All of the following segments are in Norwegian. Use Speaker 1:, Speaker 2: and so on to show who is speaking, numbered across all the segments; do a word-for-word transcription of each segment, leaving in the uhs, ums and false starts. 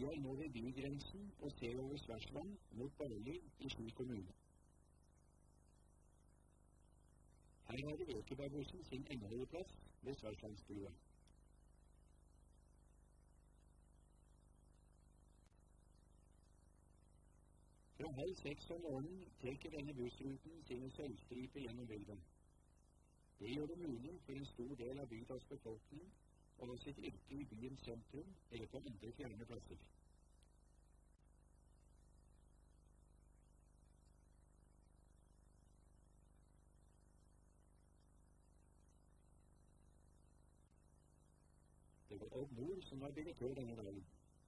Speaker 1: står nå ved bygrensen og ser over Sværsvann mot Barli i Ski kommune. Her hadde Ekebergbussen sin endeholdeplass ved Sværsvannsbrua. Fra halv seks om morgenen trekker denne bussruten sine sølvstriper gjennom bygda. Det gjør det mulig for en stor del av bygdas befolkning å ha sitt yrke i byens sentrum eller på andre fjerne plasser. Det var Odd Nord som var direktør denne dagen.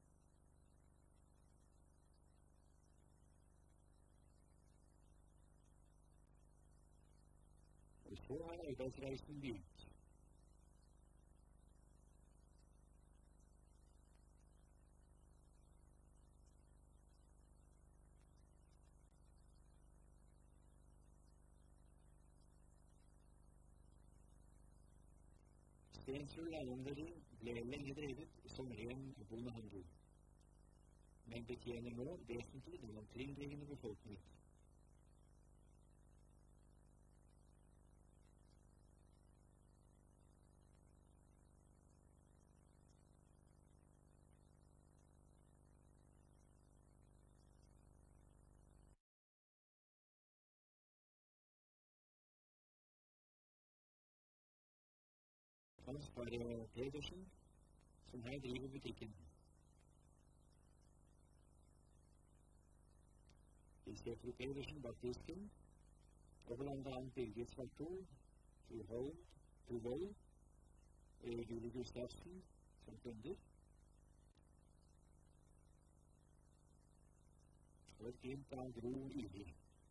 Speaker 1: Og så har arbeidsreisen begynt. Stensrud Eiendom ble lenge drevet som ren bondehandel, men betjener nå vesentlig den omkringliggende befolkning. Hans far Pedersen, som her driver butikken. Vi ser fru Pedersen bak disken, og blant annet Birgit Svartol, fru Holm, fru Vold, Julie Gustavsen som kunder. Og et glimt av Gro Ivrig.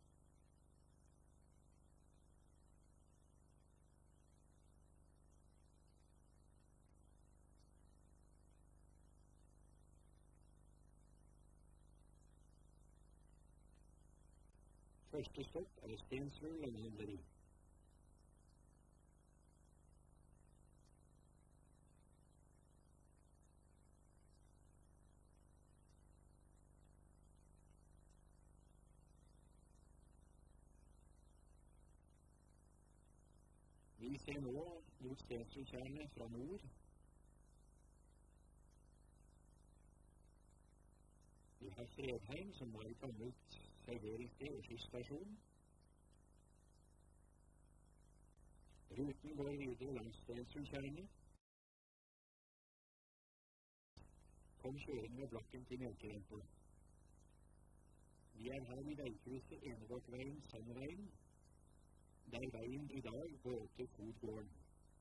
Speaker 1: Første stopp er Stensrud Eiendom. Vi ser nå mot Stensrudtjernet fra nord. Vi har Fredheim, som var et gammelt serveringssted og skysstasjon. Ruten går videre langs Stensrudtjernet. Kom kjøring med blokken til Mjølkerampa. Vi er her i veikrysset Enegårdveien, Sandveien, der veien i dag går til Fodgården.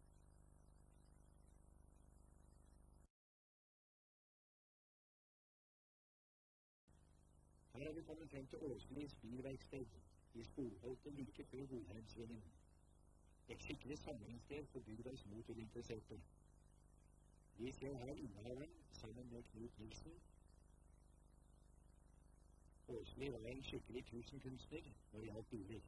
Speaker 1: Her har vi kommet frem til Åslis bilverksted, i Skogholtet like før Godheimsvingen. Et skikkelig samlingssted for bygdas motorinteresserte. Vi ser her innehaveren sammen med Knut Nilsen. Åsli var en skikkelig tusenkunstner når det gjaldt biler.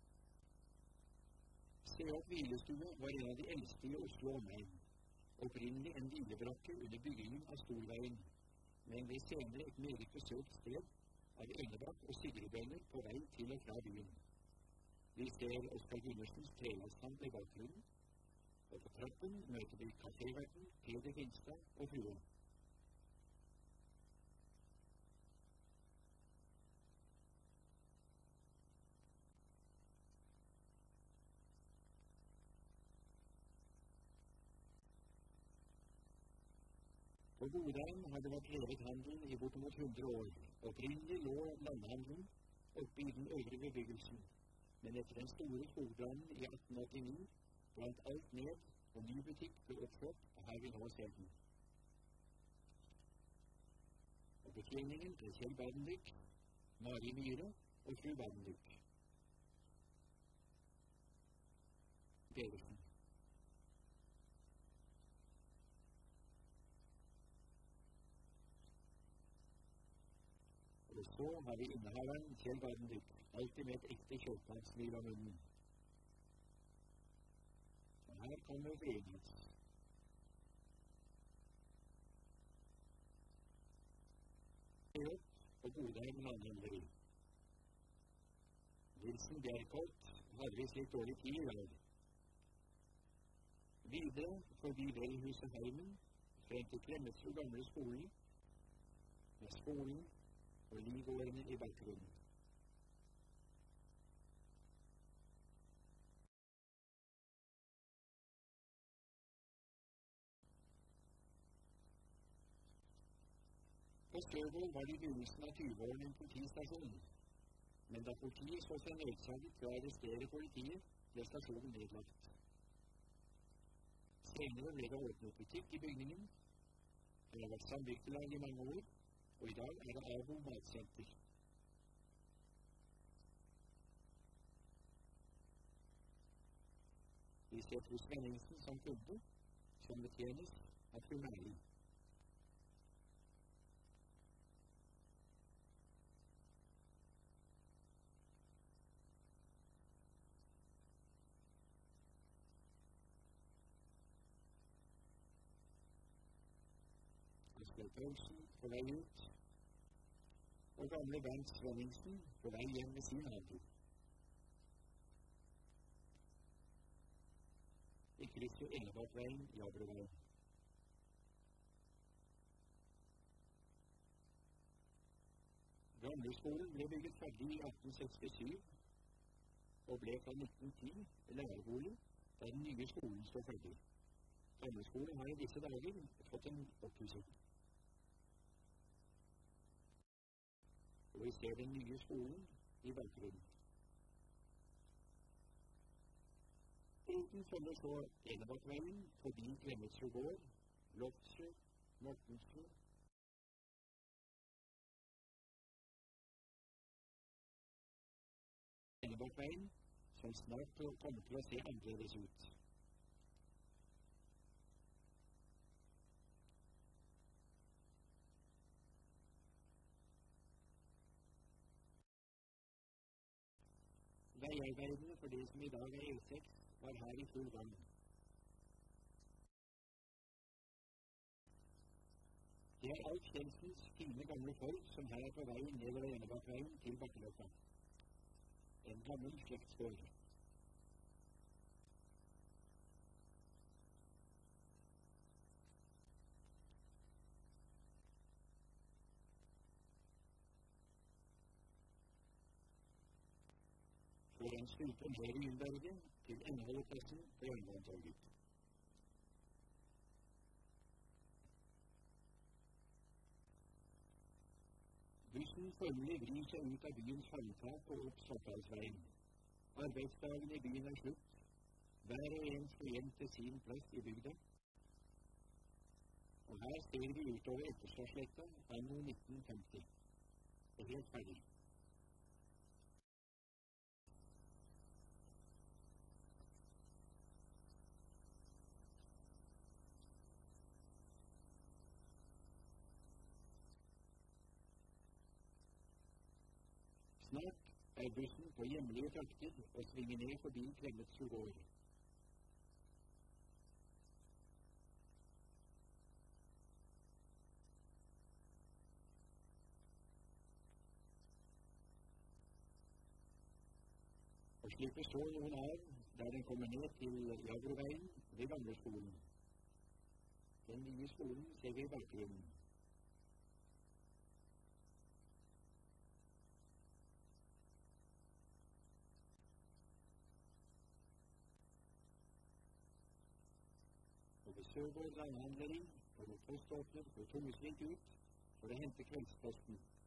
Speaker 1: Se opp hvilestue var en av de eldste i Oslo omegn. Opprinnelig en hvilebrakke under byggingen av Storveien, men ble senere et meget besøkt sted av Enebakk og Sigridbønder på vei til og fra byen. Vi ser Oskar Gundersens trelasthandel i bakgrunnen, og på trappen møter vi kaféverten Peder Finstad og frue. På Godheim har det vært drevet handel i bortimot hundre år. Opprinnelig lå landhandelen oppe i den øvre bebyggelsen, men etter den store skogbrannen i atten åttini brant alt ned, og ny butikk ble oppført, og her vi nå ser den. Og betjeningen er Kjell Badendyk, Mari Myhre og fru Badendyk. Pedersen. Og så har vi innehaveren Kjell Badendyk, alltid med et ekte kjøpmannssmil om munnen. Og her kommer fruen hans. og Godheim landhandleri. Nilsen Bjerkholt hadde visst litt dårlig tid i dag. Videre forbi Velhuset Heimen, frem til Klemetsrud gamle skolen, med skolen og livårene i bakgrunnen. På Støvold var det i begynnelsen av tyveårene en politistasjon, men da politiet så seg nødsaget til å arrestere politiet, ble stasjonen nedlagt. Senere ble det åpnet butikk i bygningen. Det har vært samvirkelag i mange år, og i dag er det Abo matsenter. Vi ser fru Svenningsen som kunde, som betjenes av fru Mæli. Paulsen på vei ut, og gamle Bernt Svenningsen på vei hjem med sin handel. I krysset Enebakveien i Abroveien. Gamleskolen ble bygget ferdig i atten sekstisju, og ble fra nitten ti lærerbolig da den nye skolen står ferdig. Gamleskolen har i disse dager fått en oppussing. Og vi ser den nye skolen i bakgrunnen. Uten følger så Enebakveien forbi Klemetsrud gård, Loftsrud, Mortensrud. Enebakveien, som snart kommer til å se annerledes ut. Veiarbeidene for det som i dag er E seks, var her i full gang. Det er Alf Jensens fine gamle folk som her er på vei nedover Enebakveien til Bakkeløkka. En gammel slektsgård. For en stute ned i Underberget til Endeholdeplassen på Jernbanetorget. Bussen formelig vrir seg ut av byens halmtak og opp Svartdalsveien. Arbeidsdagen i byen er slutt. Hver og en skal hjem til sin plass i bygda. Og her ser vi utover Etterstadsletta anno nitten femti. Det er helt ferdig. Snart er bussen på hjemlige trakter og svinger ned forbi Klemetsrud gård. Og slipper så noen av der den kommer ned til Jagroveien ved gamle skolen. Den nye skolen ser vi i bakgrunnen. Og ved Sørgård landhandleri kommer poståpner og Tungesvik ut for å hente kveldsposten.